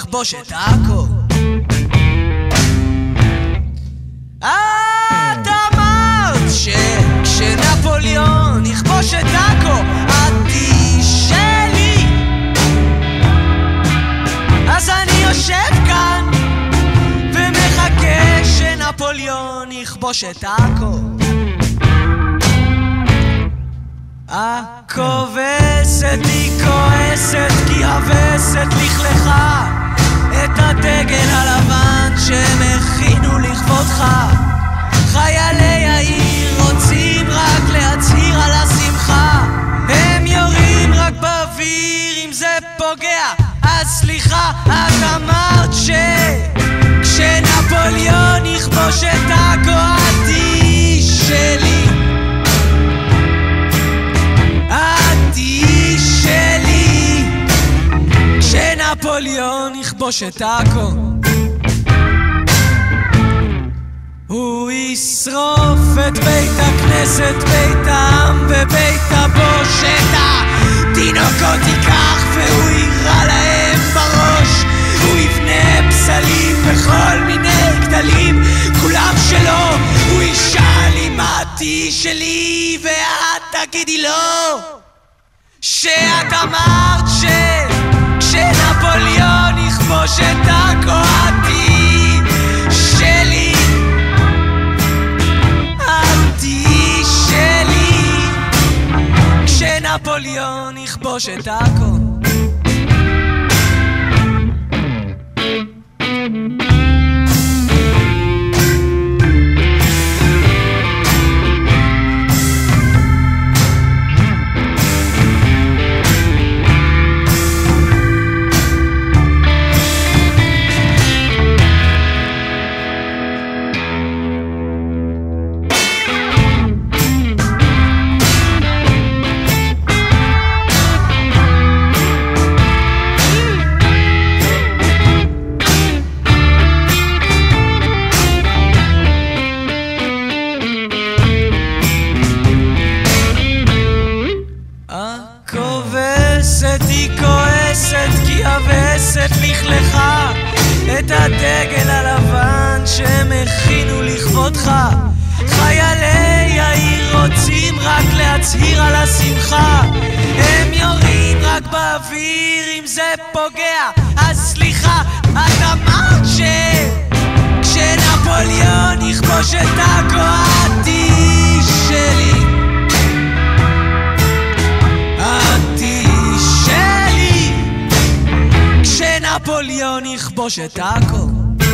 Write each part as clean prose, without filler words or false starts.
יכבוש את עכו. את אמרת שכשנפוליאון יכבוש את עכו את תשאלי, אז אני יושב כאן ומחכה שנפוליאון יכבוש את עכו. הכובסת היא כועסת כי הווסת לכלכה את הדגל הלבן שהם הכינו לכבודך. חיילי העיר רוצים רק להצהיר על השמחה, הם יורים רק באוויר אם זה פוגע, אז סליחה. את אמרת שכשנפוליאון יכבוש את עכו את תשאלי, את תשאלי כשנפוליאון יכבוש את עכו. הוא ישרוף את בית הכנסת, בית העם ובית הבושת. התינוקות ייקח והוא יירה להם בראש, הוא יבנה פסלים בכל מיני גדלים, כולם שלו. הוא ישאל אם את שלי ואת תגידי לו שאת אמרת שכשנפוליאון יכבוש את עכו את תשאלי, את תשאלי כשנפוליאון יכבוש את עכו. הכובסת היא כועסת כי הווסת לכלכה את הדגל הלבן שהם הכינו לכבודך. חיילי העיר רוצים רק להצהיר על השמחה, הם יורים רק באוויר אם זה פוגע, אז סליחה. את אמרת שכשנפוליאון יכבוש את עכו את תשאלי, את תשאלי כשנפוליאון יכבוש את עכו.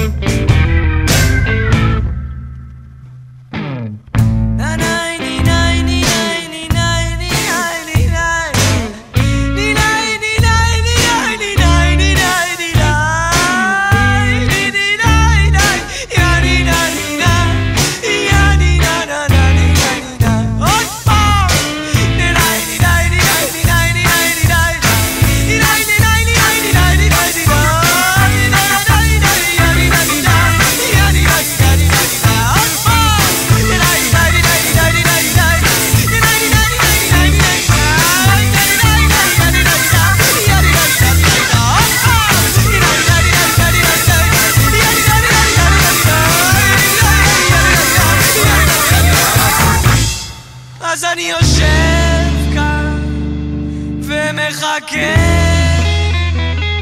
אז אני יושב כאן ומחכה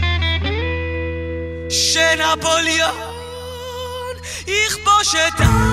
שנפוליאון יכבוש את